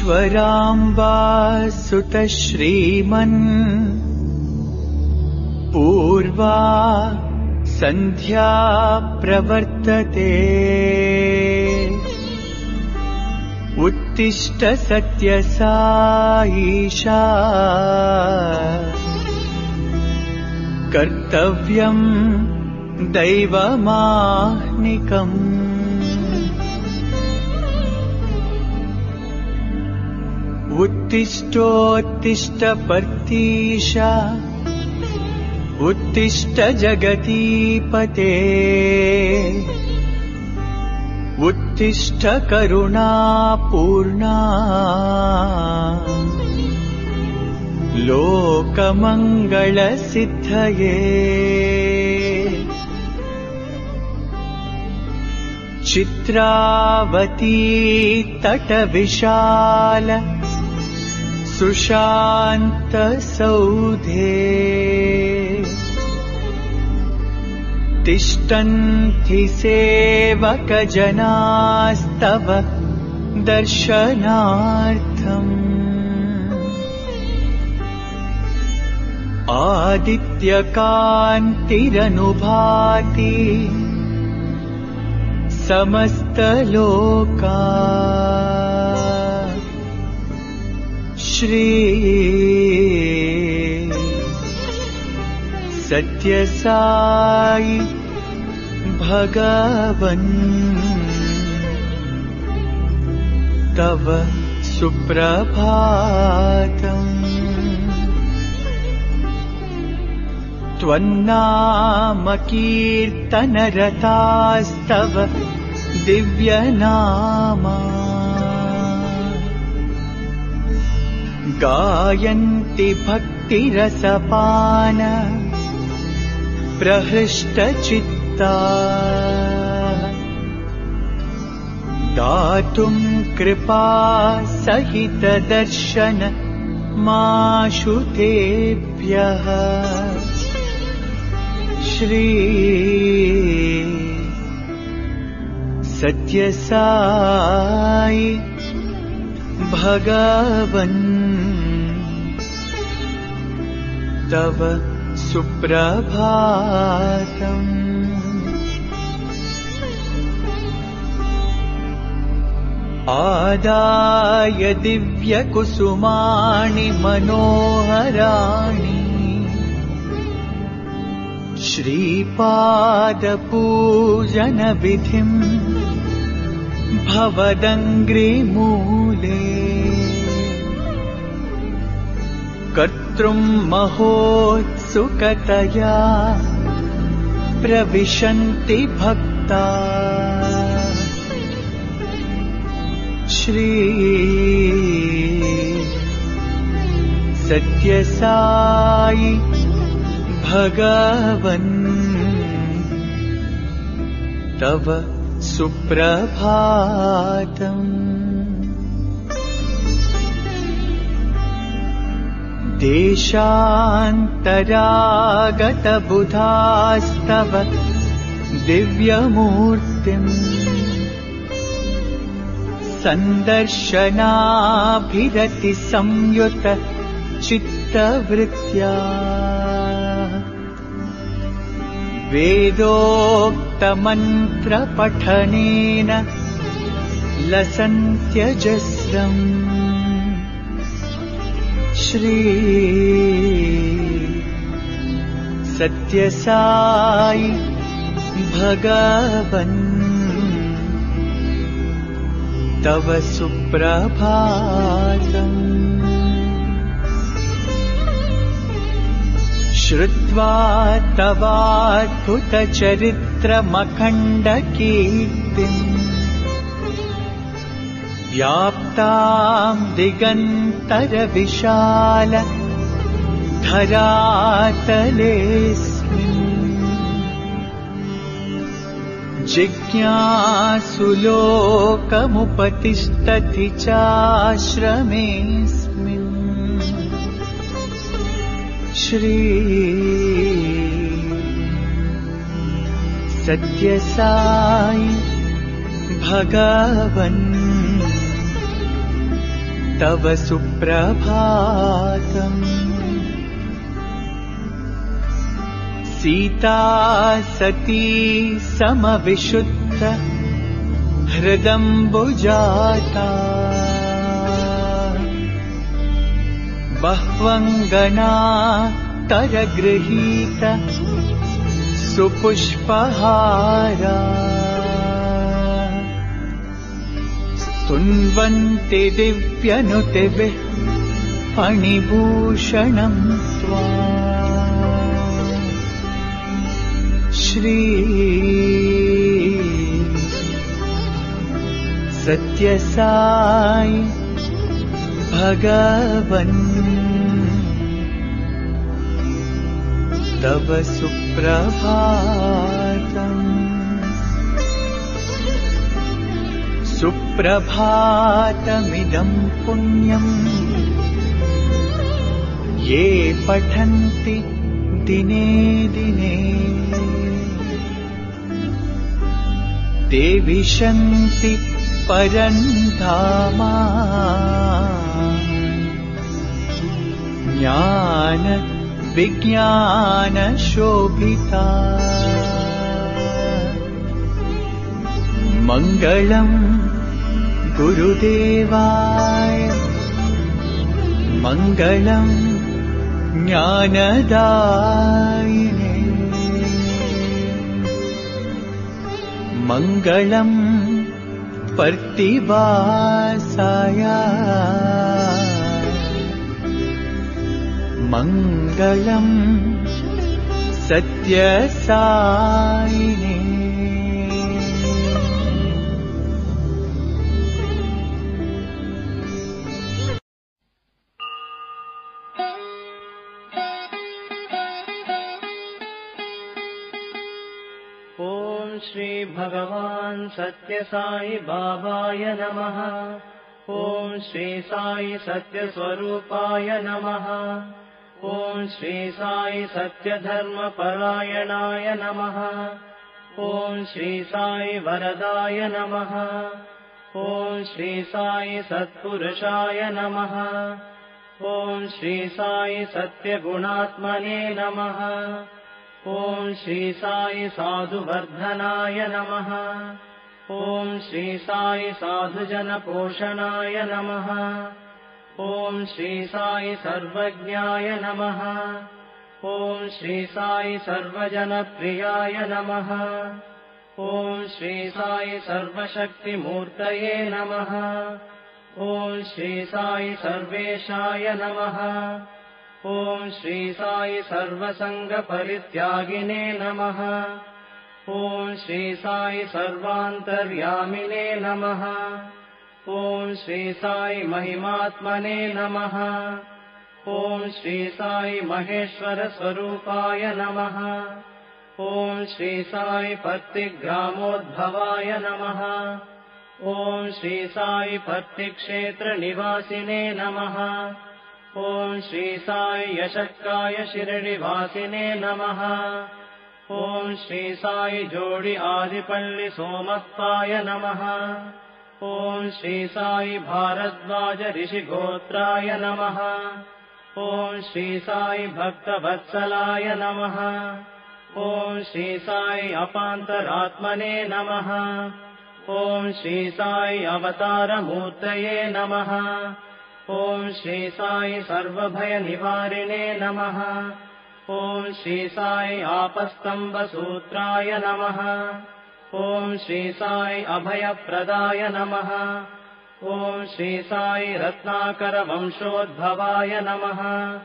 ईश्वराम्बा सुत श्रीमन् पूर्वा सन्ध्या प्रवर्तते उत्तिष्ठ सत्यसाईशा कर्तव्यं दैवमाह्निकम् उत्तिष्ठोत्तिष्ठ पर्तीशा उत्तिष्ठ जगतीपते उत्तिष्ठ करुणापूर्णा लोकमङ्गलसिद्धये चित्रावती तटविशाल सुशान्त सौधे तिष्ठन्ति सेवकजनास्तव दर्शनार्थम् आदित्यकान्तिरनुभाति समस्तलोका श्री सत्यसाई भगवन् तव सुप्रभातम् त्वन्नाम कीर्तनरतास्तव दिव्यनामा गायन्ति भक्तिरसपान प्रहृष्टचित्ता दातुं कृपा सहित दर्शन माशु तेभ्यः श्री सत्यसाई भगवन् तव सुप्रभातम् आदाय दिव्यकुसुमानि मनोहराणि श्रीपादपूजनविधिं भवदङ्घ्रिमूले कर्तृं महोत्सुकतया प्रविशन्ति भक्ता श्री सत्यसाई भगवन् तव सुप्रभातम् देशान्तरागतबुधास्तव दिव्यमूर्तिम् सन्दर्शनाभिरति संयुत चित्तवृत्त्या वेदोक्तमन्त्रपठनेन लसन्त्यजस्रम् श्री सत्यसाई भगवन् तव सुप्रभातम् श्रुत्वा तवाद्भुतचरित्रमखण्डकीर्तिम् व्याप्तां दिगन्तरविशाल धरातलेऽस्मिन् जिज्ञासुलोकमुपतिष्ठति चाश्रमेऽस्मिन् श्री सत्यसाई भगवन् तव सुप्रभातम्। सीता सती समविशुद्ध हृदम्बुजाता। बह्वङ्गना तरगृहीत सुपुष्पहारा। स्तुन्वन्ति दिव्यनुतिभिः फणिभूषणम् त्वाम्। श्री सत्यसाई भगवन् तव सुप्रभातम्। सुप्रभातमिदं पुण्यम् ये पठन्ति दिने दिने। ते विशन्ति परन्धामा। ज्ञान विज्ञान शोभिता। मङ्गलम् गुरुदेवाय मङ्गलम् ज्ञानदायिने। मङ्गलम् पर्तिवासाय मङ्गलम् सत्यसायिने। ॐ श्री भगवान् सत्य साई बाबाय नमः। ॐ श्री साई सत्य स्वरूपाय नमः। ॐ श्री साई सत्य धर्म परायणाय नमः। ॐ श्री साई वरदाय नमः। ॐ श्री साई सत्पुरुषाय नमः। ॐ श्री साई सत्य गुणात्मने नमः। ॐ श्री साई साधुवर्धनाय नमः। ॐ श्री साई साधुजन पोषणाय नमः। ॐ श्री साई सर्वज्ञाय नमः। ॐ श्री साई सर्वजनप्रियाय नमः। ॐ श्री साई सर्वशक्तिमूर्तये नमः। ॐ श्री साई सर्वेशाय नमः। ॐ श्री साई सर्वसङ्गपरित्यागिने नमः। ॐ श्री साई सर्वान्तर्यामिने नमः। ॐ श्री साई महिमात्मने नमः। ॐ श्री साई महेश्वर स्वरूपाय नमः। ॐ श्री साई पत्तिग्रामोद्भवाय नमः। ॐ श्री साई पत्तिक्षेत्र निवासिने नमः। ॐ श्री साई यशक्काय शिरडिवासिने नमः। ॐ श्री साई जोडि आदिपल्लि सोमप्पाय नमः। ॐ श्री साई भारद्वाज ऋषिगोत्राय नमः। ॐ श्री साई भक्तवत्सलाय नमः। ॐ श्री साई अपान्तरात्मने नमः। ॐ श्री साई अवतारमूर्तये नमः। ॐ श्री साई सर्वभयनिवारिणे नमः। ॐ श्री साई आपस्तम्बसूत्राय नमः। ॐ श्री साई अभयप्रदाय नमः। ॐ श्री साई रत्नाकरवंशोद्भवाय नमः।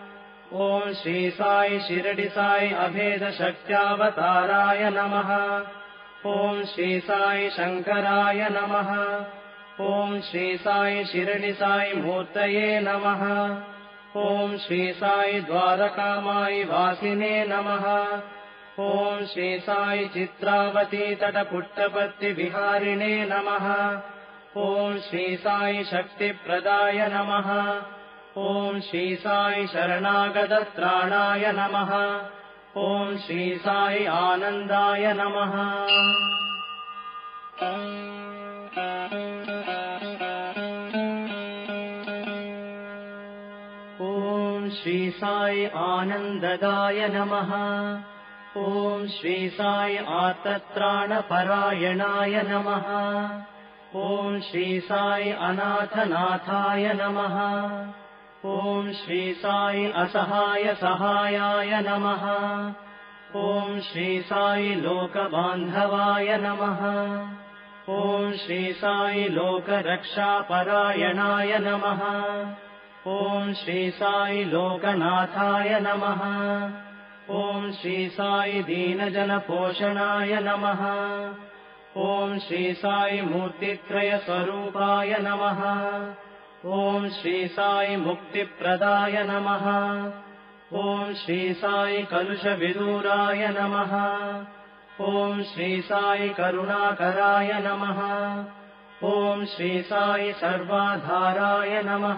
ॐ श्री साई शिरडि साई अभेदशक्त्यावताराय नमः। ॐ श्री साई शङ्कराय नमः। ॐ श्री साई शिरडि साई मूर्तये नमः। ॐ श्री साई द्वारकामायि वासिने नमः। ॐ श्री साई चित्रावती तटपुट्टपत्तिविहारिणे नमः। ॐ श्री साई शक्तिप्रदाय नमः। ॐ श्री साई शरणागतत्राणाय नमः। ॐ श्री साई आनन्दाय नमः। श्री साई आनंददाय नमः। ओम श्री साई आर्तत्राणपरायणाय नमः। ओम श्री साई अनाथनाथाय नमः। ओम श्री साई असहाय सहायाय नमः। ओम श्री साई लोकबान्धवाय नमः। ओम श्री साई लोकरक्षापरायणाय नमः। ओम श्री साई लोकनाथाय नमः। ओम श्री साई दीनजनपोषणाय नमः। ओम श्री साई मूर्तित्रयस्वरूपाय नमः। ओम श्री साई मुक्तिप्रदाय नमः। ओम श्री साई कलुषविदूराय नमः। ओम श्री साई करुणाकराय नमः। ओम श्री साई सर्वाधाराय नमः।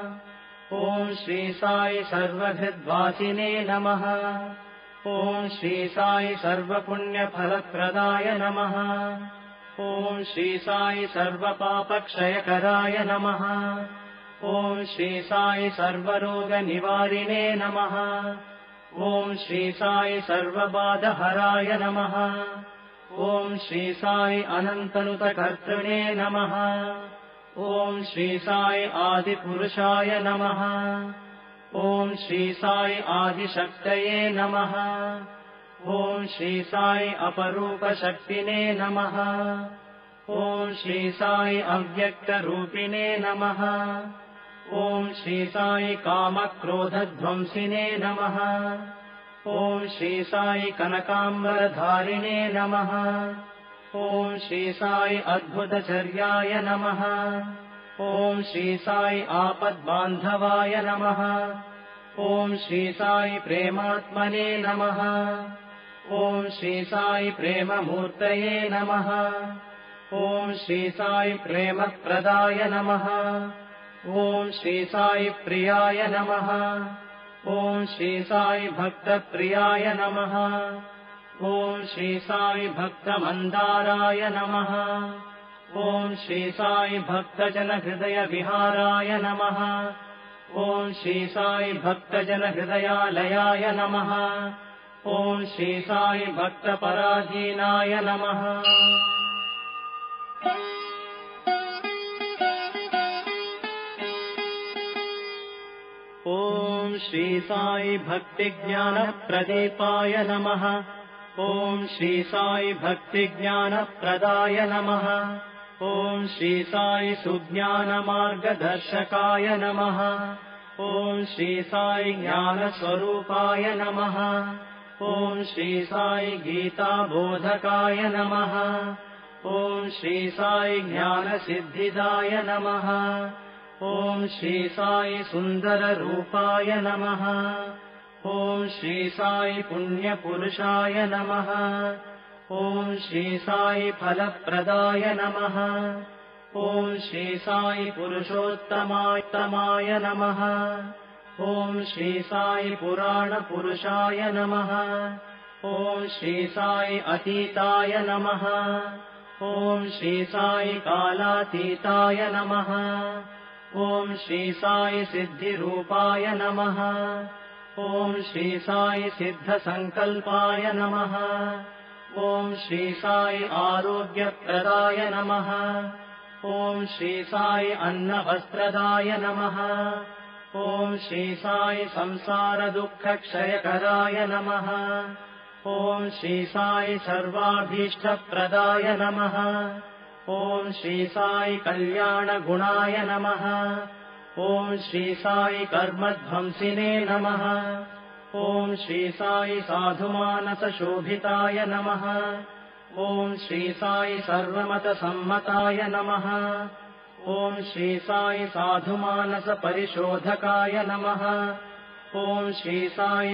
ओम श्री साई सर्वहृद्वासिने नमः। ओम श्री साई सर्वपुण्यफलप्रदाय नमः। ओम श्री साई सर्वपापक्षयकराय नमः। ओम श्री साई सर्वरोगनिवारिणे नमः। ओम श्री साई सर्वबाधहराय नमः। ओम श्री साई अनन्तनुतकर्तृणे नमः। ओम श्री साई आदिपुरुषाय नमः। ओम श्री साई आदिशक्तये नमः। ओम श्री साई अपरूपशक्तिने नमः। ओम श्री साई अव्यक्तरूपिणे नमः। ओम श्री साई कामक्रोधध्वंसिने नमः। ओम श्री साई कनकाम्बरधारिणे नमः। ओम श्री साई अद्भुतचर्याय नमः। ओम श्री साई आपद्बान्धवाय नमः। ओम श्री साई प्रेमात्मने नमः। ओम श्री साई प्रेममूर्तये नमः। ओम श्री साई प्रेमप्रदाय नमः। ओम श्री साई प्रियाय नमः। ओम श्री साई भक्तप्रियाय नमः। ओम श्री साई भक्तमन्दाराय नमः। ओम श्री साई भक्तजनहृदयविहाराय नमः। ओम श्री साई भक्तजनहृदयालयाय नमः। ओम श्री साई भक्तपराधीनाय नमः। ओम श्री साई भक्तिज्ञानप्रदीपाय नमः। ओम श्री साई भक्तिज्ञानप्रदाय नमः। ओम श्री साई सुज्ञानमार्गदर्शकाय नमः। ओम श्री साई ज्ञानस्वरूपाय नमः। ओम श्री साई गीताबोधकाय नमः। ओम श्री साई ज्ञानसिद्धिदाय नमः। ओम श्री साई सुन्दररूपाय नमः। ओम श्री साई पुण्यपुरुषाय नमः। ओम श्री साई फलप्रदाय नमः। ओम श्री साई पुरुषोत्तमाय नमः। ओम श्री साई पुराणपुरुषाय नमः। ओम श्री साई अतीताय नमः। ओम श्री साई कालातीताय नमः। ओम श्री साई सिद्धिरूपाय नमः। ओम श्री साई सिद्धसंकल्पाय नमः। ओम श्री साई आरोग्यप्रदाय नमः। ओम श्री साई अन्नवस्त्रदाय नमः। ओम श्री साई संसारदुःखक्षयकराय नमः। ओम श्री साई सर्वाभीष्टप्रदाय नमः। ओम श्री साई कल्याणगुणाय नमः। ओम श्री साई कर्मध्वंसिने नमः। ओम श्री साई साधुमानसशोभिताय नमः। ओम श्री साई सर्वमतसम्मताय नमः। ओम श्री साई साधुमानसपरिशोधकाय नमः। ओम श्री साई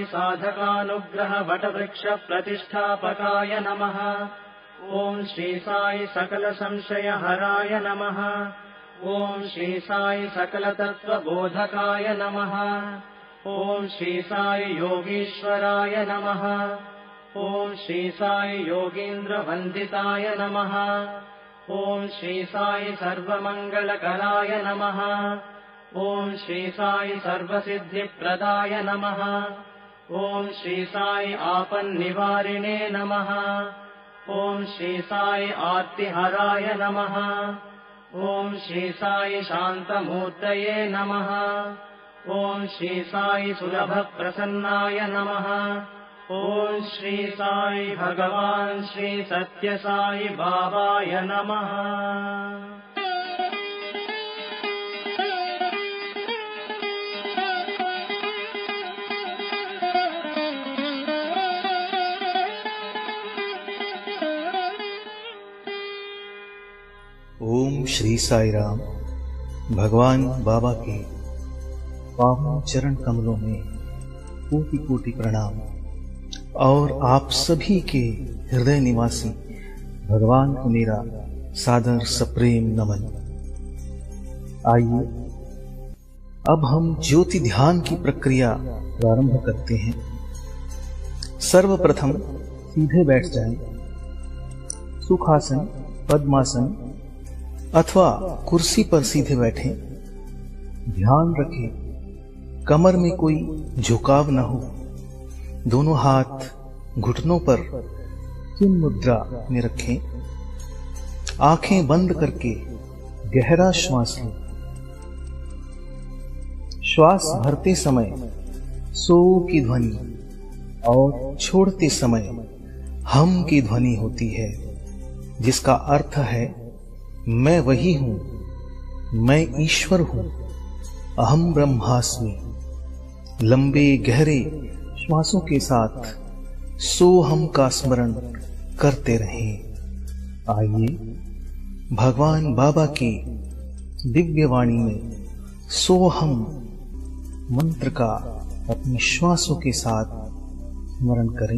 साधकानुग्रहवटवृक्षप्रतिष्ठापकाय नमः। ओम श्री साई सकलसंशयहराय नमः। ओम श्री साई सकलतत्त्वबोधकाय नमः। ओम श्री साई योगीश्वराय नमः। ओम श्री साई योगीन्द्रवन्दिताय नमः। ओम श्री साई सर्वमङ्गलकराय नमः। ॐ श्री साई सर्वसिद्धिप्रदाय नमः। ॐ श्री साई आपन्निवारिणे नमः। ॐ श्री साई आर्तिहराय नमः। ॐ श्री साई शान्तमूर्तये नमः। ॐ श्री साई सुलभप्रसन्नाय नमः। ॐ श्री साई भगवान् श्री सत्य साई बाबाय नमः। ओम श्री साई राम। भगवान बाबा के पावन चरण कमलों में कोटि कोटि प्रणाम और आप सभी के हृदय निवासी भगवान को मेरा सादर सप्रेम नमन। आइए अब हम ज्योति ध्यान की प्रक्रिया प्रारंभ करते हैं। सर्वप्रथम सीधे बैठ जाएं। सुखासन, पद्मासन अथवा कुर्सी पर सीधे बैठें। ध्यान रखें कमर में कोई झुकाव न हो। दोनों हाथ घुटनों पर चिन्ह मुद्रा में रखें। आंखें बंद करके गहरा श्वास लें। श्वास भरते समय सो की ध्वनि और छोड़ते समय हम की ध्वनि होती है, जिसका अर्थ है मैं वही हूं, मैं ईश्वर हूं, अहम ब्रह्मास्मि। लंबे गहरे श्वासों के साथ सोहम का स्मरण करते रहें। आइए भगवान बाबा की दिव्य वाणी में सोहम मंत्र का अपने श्वासों के साथ स्मरण करें।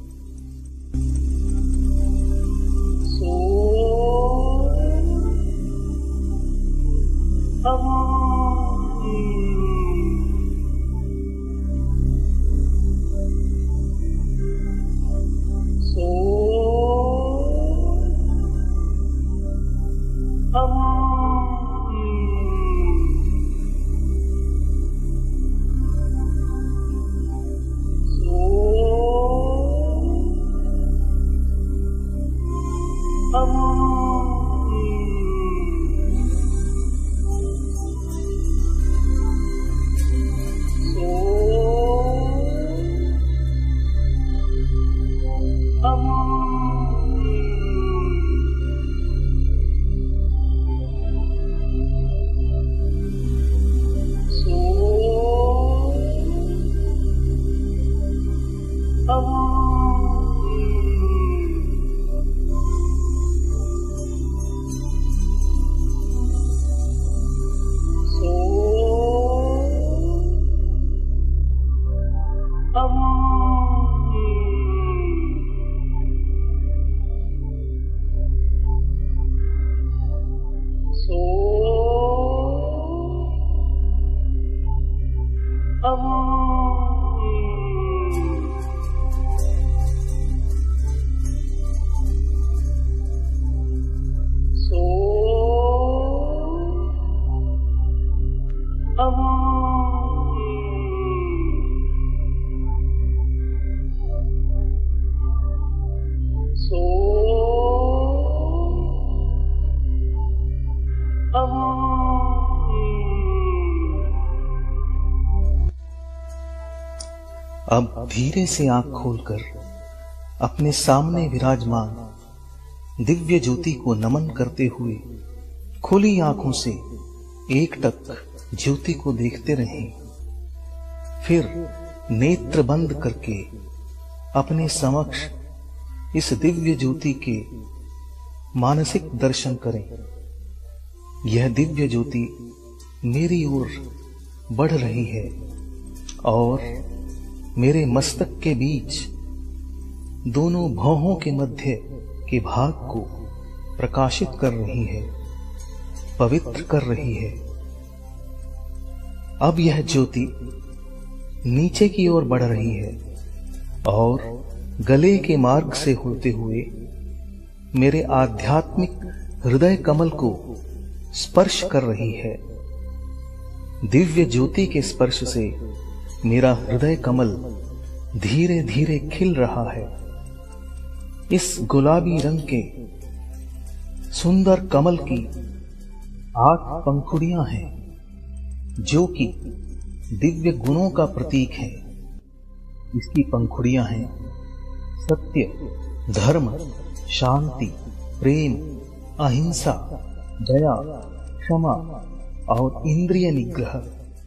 अब धीरे से आंख खोलकर अपने सामने विराजमान दिव्य ज्योति को नमन करते हुए खुली आंखों से एकटक ज्योति को देखते रहें। फिर नेत्र बंद करके अपने समक्ष इस दिव्य ज्योति के मानसिक दर्शन करें। यह दिव्य ज्योति मेरी ओर बढ़ रही है और मेरे मस्तक के बीच दोनों भौहों के मध्य के भाग को प्रकाशित कर रही है, पवित्र कर रही है। अब यह ज्योति नीचे की ओर बढ़ रही है और गले के मार्ग से होते हुए मेरे आध्यात्मिक हृदय कमल को स्पर्श कर रही है। दिव्य ज्योति के स्पर्श से मेरा हृदय कमल धीरे धीरे खिल रहा है। इस गुलाबी रंग के सुंदर कमल की 8 पंखुड़ियां हैं, जो कि दिव्य गुणों का प्रतीक है। इसकी पंखुड़ियां हैं सत्य, धर्म, शांति, प्रेम, अहिंसा, दया, क्षमा और इंद्रिय निग्रह।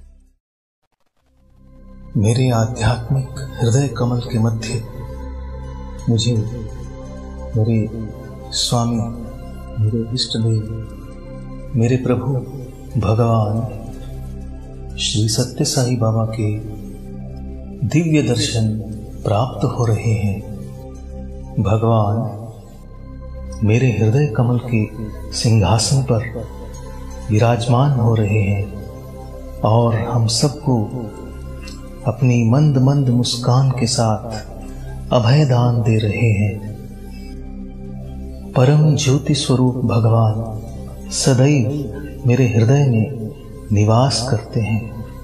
मेरे आध्यात्मिक हृदय कमल के मध्य मुझे मेरे स्वामी, मेरे इष्ट देव, मेरे प्रभु भगवान श्री सत्य साई बाबा के दिव्य दर्शन प्राप्त हो रहे हैं। भगवान मेरे हृदय कमल के सिंहासन पर विराजमान हो रहे हैं और हम सबको अपनी मंद मंद मुस्कान के साथ अभय दान दे रहे हैं। परम ज्योति स्वरूप भगवान सदैव मेरे हृदय में निवास करते हैं।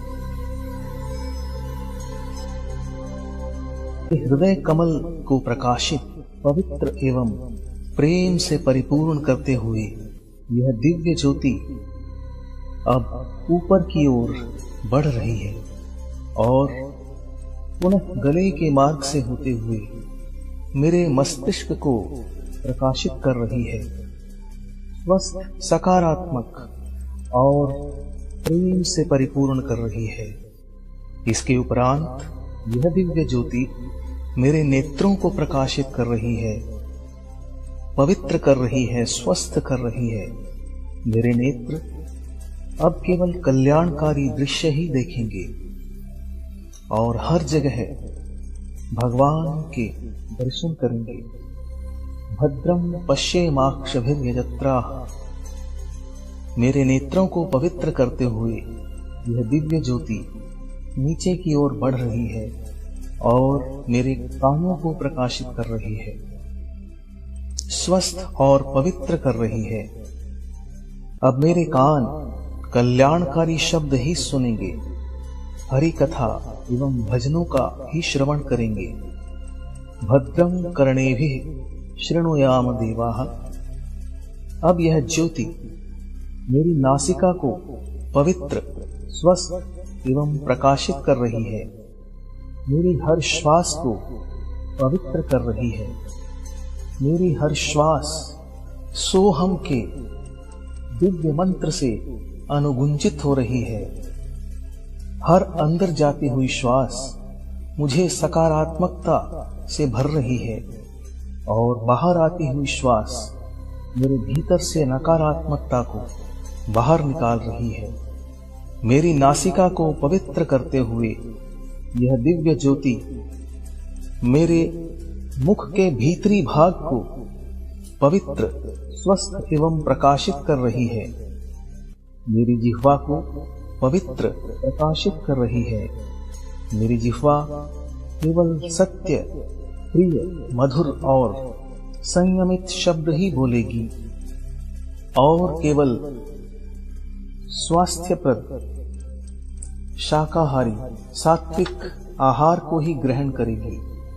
हृदय कमल को प्रकाशित, पवित्र एवं प्रेम से परिपूर्ण करते हुए यह दिव्य ज्योति अब ऊपर की ओर बढ़ रही है और पुनः गले के मार्ग से होते हुए मेरे मस्तिष्क को प्रकाशित कर रही है। स्वस्थ, सकारात्मक और प्रेम से परिपूर्ण कर रही है। इसके उपरांत यह दिव्य ज्योति मेरे नेत्रों को प्रकाशित कर रही है, पवित्र कर रही है, स्वस्थ कर रही है। मेरे नेत्र अब केवल कल्याणकारी दृश्य ही देखेंगे और हर जगह भगवान के दर्शन करेंगे। भद्रम पश्येमाक्षभिर्यजत्राः। मेरे नेत्रों को पवित्र करते हुए यह दिव्य ज्योति नीचे की ओर बढ़ रही है और मेरे कानों को प्रकाशित कर रही है, स्वस्थ और पवित्र कर रही है। अब मेरे कान कल्याणकारी शब्द ही सुनेंगे, हरि कथा एवं भजनों का ही श्रवण करेंगे। भद्रम कर्णेभिः शृणुयाम देवाः। अब यह ज्योति मेरी नासिका को पवित्र, स्वस्थ एवं प्रकाशित कर रही है। मेरी हर श्वास को पवित्र कर रही है। मेरी हर श्वास सोहम के दिव्य मंत्र से अनुगुंजित हो रही है। हर अंदर जाती हुई श्वास मुझे सकारात्मकता से भर रही है और बाहर आती हुई श्वास मेरे भीतर से नकारात्मकता को बाहर निकाल रही है। मेरी नासिका को पवित्र करते हुए यह दिव्य ज्योति मेरे मुख के भीतरी भाग को पवित्र, स्वस्थ एवं प्रकाशित कर रही है। मेरी जिह्वा को पवित्र, प्रकाशित कर रही है। मेरी जिह्वा केवल सत्य, प्रिय, मधुर और संयमित शब्द ही बोलेगी और केवल स्वास्थ्यप्रद, शाकाहारी, सात्विक आहार को ही ग्रहण करेगी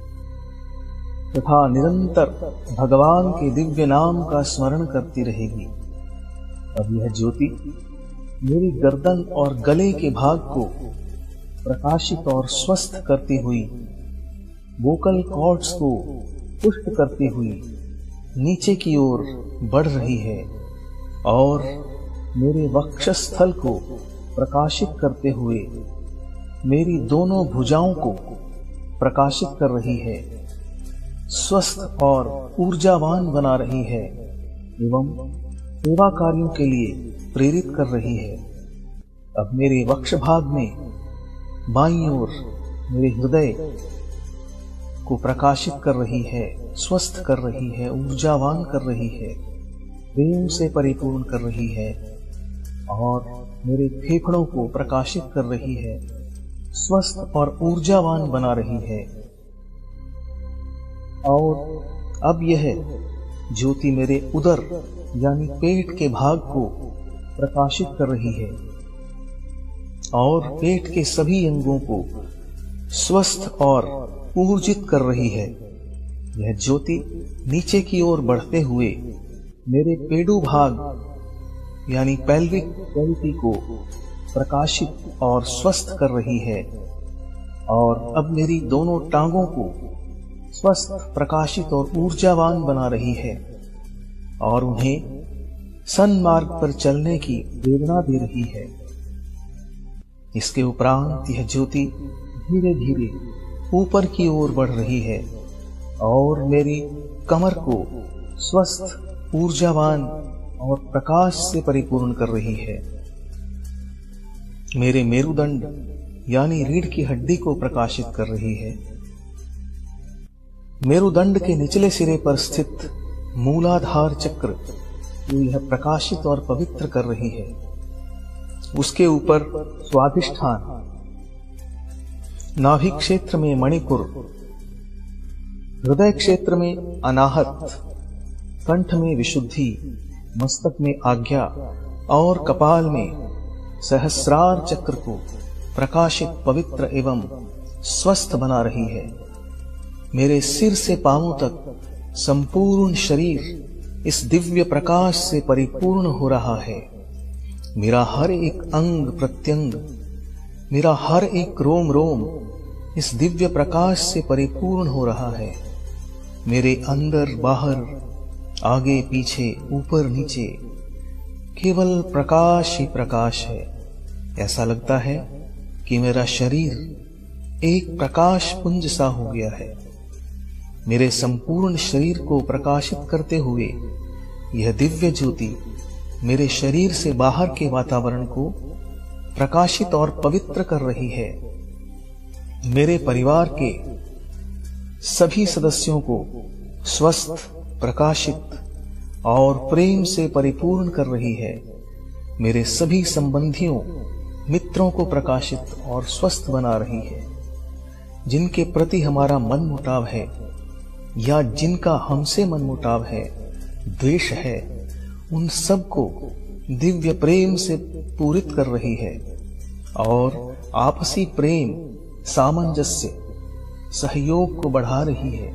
तथा निरंतर भगवान के दिव्य नाम का स्मरण करती रहेगी। अब यह ज्योति मेरी गर्दन और गले के भाग को प्रकाशित और स्वस्थ करती हुई, वोकल कॉर्ड्स को पुष्ट करती हुई नीचे की ओर बढ़ रही है और मेरे वक्षस्थल को प्रकाशित करते हुए मेरी दोनों भुजाओं को प्रकाशित कर रही है, स्वस्थ और ऊर्जावान बना रही है एवं सेवा कार्यों के लिए प्रेरित कर रही है। अब मेरे वक्ष भाग में बाईं ओर मेरे हृदय को प्रकाशित कर रही है, स्वस्थ कर रही है, ऊर्जावान कर रही है, प्रेम से परिपूर्ण कर रही है और मेरे फेफड़ों को प्रकाशित कर रही है, स्वस्थ और ऊर्जावान बना रही है। और अब यह ज्योति मेरे उदर यानी पेट के भाग को प्रकाशित कर रही है और पेट के सभी अंगों को स्वस्थ और ऊर्जित कर रही है। यह ज्योति नीचे की ओर बढ़ते हुए मेरे पेडू भाग यानी पेल्विक कैविटी को प्रकाशित और स्वस्थ कर रही है और अब मेरी दोनों टांगों को स्वस्थ, प्रकाशित और ऊर्जावान बना रही है और उन्हें सन्मार्ग पर चलने की प्रेरणा दे रही है। इसके उपरांत यह ज्योति धीरे धीरे ऊपर की ओर बढ़ रही है और मेरी कमर को स्वस्थ, ऊर्जावान और प्रकाश से परिपूर्ण कर रही है। मेरे मेरुदंड यानी रीढ़ की हड्डी को प्रकाशित कर रही है। मेरुदंड के निचले सिरे पर स्थित मूलाधार चक्र को यह प्रकाशित और पवित्र कर रही है। उसके ऊपर स्वाधिष्ठान, नाभि क्षेत्र में मणिपुर, हृदय क्षेत्र में अनाहत, कंठ में विशुद्धि, मस्तक में आज्ञा और कपाल में सहस्रार चक्र को प्रकाशित, पवित्र एवं स्वस्थ बना रही है। मेरे सिर से पांवों तक संपूर्ण शरीर इस दिव्य प्रकाश से परिपूर्ण हो रहा है। मेरा हर एक अंग प्रत्यंग, मेरा हर एक रोम रोम इस दिव्य प्रकाश से परिपूर्ण हो रहा है। मेरे अंदर बाहर, आगे पीछे, ऊपर नीचे केवल प्रकाश ही प्रकाश है। ऐसा लगता है कि मेरा शरीर एक प्रकाश पुंज सा हो गया है। मेरे संपूर्ण शरीर को प्रकाशित करते हुए यह दिव्य ज्योति मेरे शरीर से बाहर के वातावरण को प्रकाशित और पवित्र कर रही है। मेरे परिवार के सभी सदस्यों को स्वस्थ, प्रकाशित और प्रेम से परिपूर्ण कर रही है। मेरे सभी संबंधियों, मित्रों को प्रकाशित और स्वस्थ बना रही है। जिनके प्रति हमारा मनमुटाव है या जिनका हमसे मनमुटाव है, द्वेष है, उन सबको दिव्य प्रेम से पूरित कर रही है और आपसी प्रेम, सामंजस्य, सहयोग को बढ़ा रही है।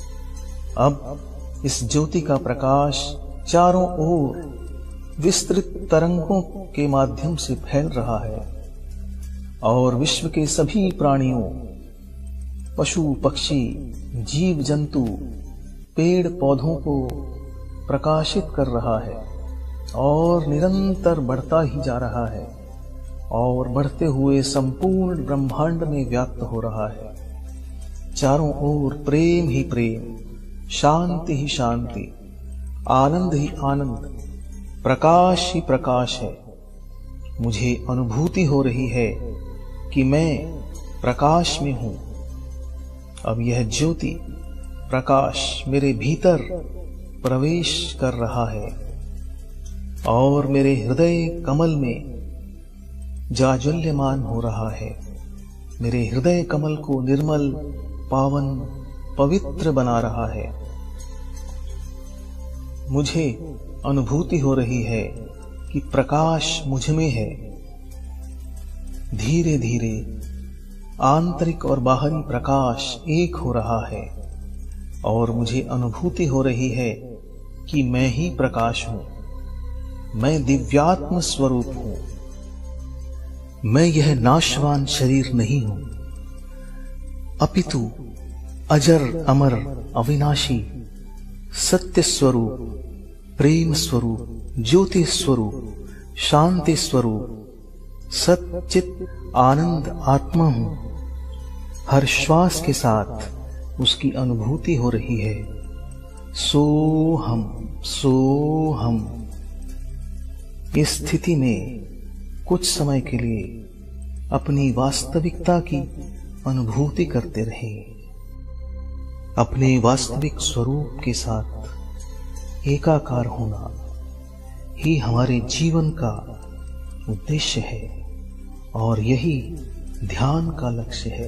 अब इस ज्योति का प्रकाश चारों ओर विस्तृत तरंगों के माध्यम से फैल रहा है और विश्व के सभी प्राणियों, पशु पक्षी, जीव जंतु, पेड़ पौधों को प्रकाशित कर रहा है और निरंतर बढ़ता ही जा रहा है और बढ़ते हुए संपूर्ण ब्रह्मांड में व्याप्त हो रहा है। चारों ओर प्रेम ही प्रेम, शांति ही शांति, आनंद ही आनंद, प्रकाश ही प्रकाश है। मुझे अनुभूति हो रही है कि मैं प्रकाश में हूं। अब यह ज्योति प्रकाश मेरे भीतर प्रवेश कर रहा है और मेरे हृदय कमल में जाज्वल्यमान हो रहा है। मेरे हृदय कमल को निर्मल, पावन, पवित्र बना रहा है। मुझे अनुभूति हो रही है कि प्रकाश मुझ में है। धीरे धीरे आंतरिक और बाहरी प्रकाश एक हो रहा है और मुझे अनुभूति हो रही है कि मैं ही प्रकाश हूं। मैं दिव्यात्म स्वरूप हूं। मैं यह नाशवान शरीर नहीं हूं, अपितु अजर अमर अविनाशी सत्य स्वरूप, प्रेम स्वरूप, ज्योति स्वरूप, शांति स्वरूप, सच्चित आनंद आत्मा हूं। हर श्वास के साथ उसकी अनुभूति हो रही है। सोहम सोहम। इस स्थिति में कुछ समय के लिए अपनी वास्तविकता की अनुभूति करते रहें। अपने वास्तविक स्वरूप के साथ एकाकार होना ही हमारे जीवन का उद्देश्य है और यही ध्यान का लक्ष्य है।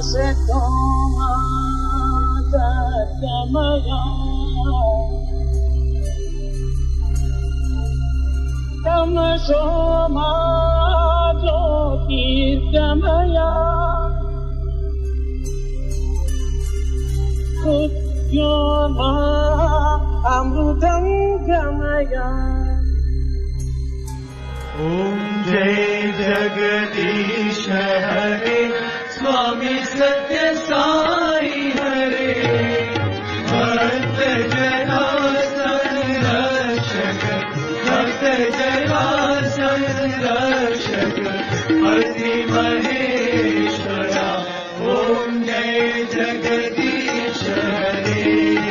सत्यमया तमसो मा ज्योतिर्गमया मृत्योर्मा अमृतं गमया। ओम जय जगदीश हरे स्वामी सत्य साई हरे भक्त जना संरक्षक भक्त जना संरक्षक हरि महेश्वरा। ओम जय जगदीश हरे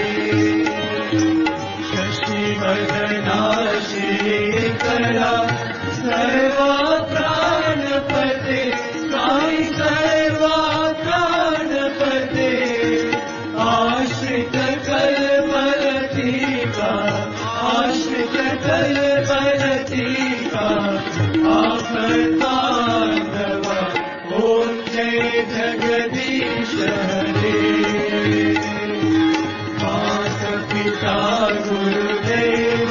शशि वदना श्रीकरा सर्वा प्राणपते साई सर्वा प्राणपते आश्रित कल्पलतिका आश्रित कल्पलतिका आपतांडवा। ओम जय जगदीश हरे माता पिता गुरुदेव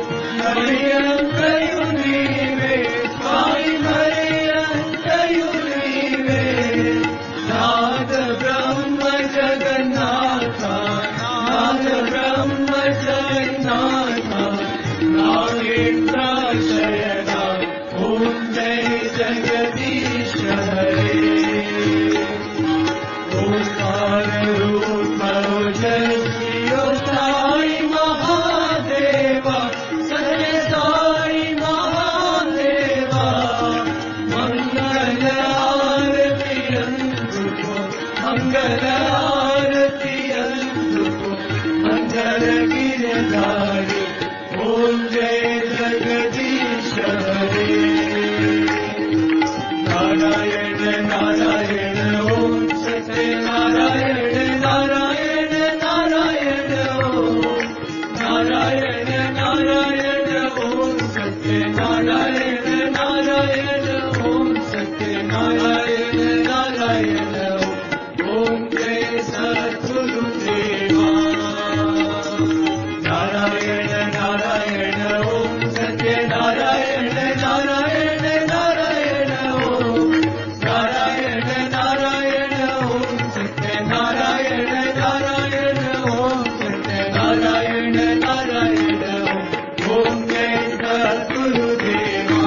नाथ ब्रह्म जगन्नाथ नागेन्द्र शयना। ओम जय जगदीश हरे ओंकार रूप जयो साई महादेवा सत्य साई महादेवा मंगल आरती अंतुको मंगल आरती अंतुको मंगल गिरधारी। ओम जय जगदीश हरे नारायण नारायण ओम सत्य नारायण नारायण नारायण ओम नारायण नारायण ओम सत्य नारायण नारायण ओम सत्य नारायण नारायण ओम जय सद्गुरुदेवा नारायण नारायण ओम सत्य नारायण नारायण नारायण ओम नारायण नारायण ओम सत्य नारायण नारायण ओम सत्य नारायण नारायण ओम जय सद्गुरुदेवा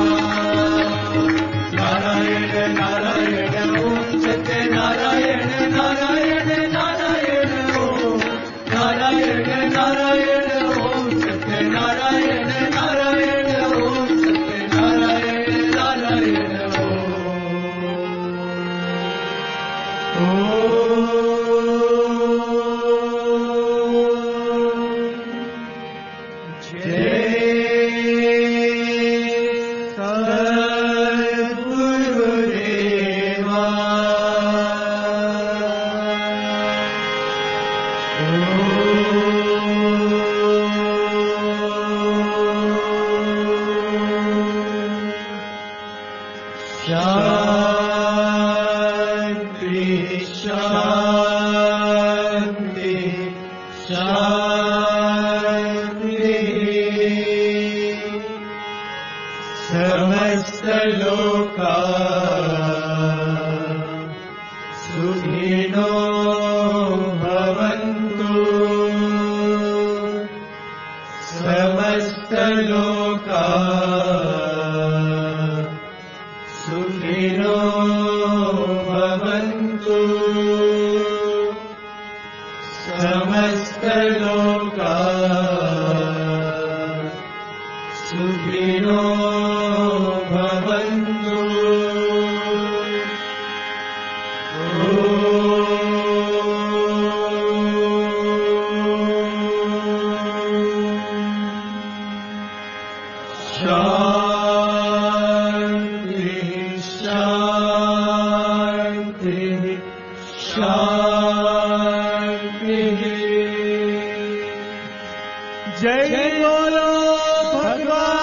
नारायण नारायण ओम सत्य नारायण नारायण नारायण ओम नारायण नारायण ओम सत्य नारायण नारायण ओम सत्य नारायण नारायण शांति शांति शांति समस्त लोका सुखिनो भवन्तु समस्त लोका सुखिनो भवन्तु समस्त लोका सुखिनो भवन्तु। शांति शांति शांति जय बोलो भगवान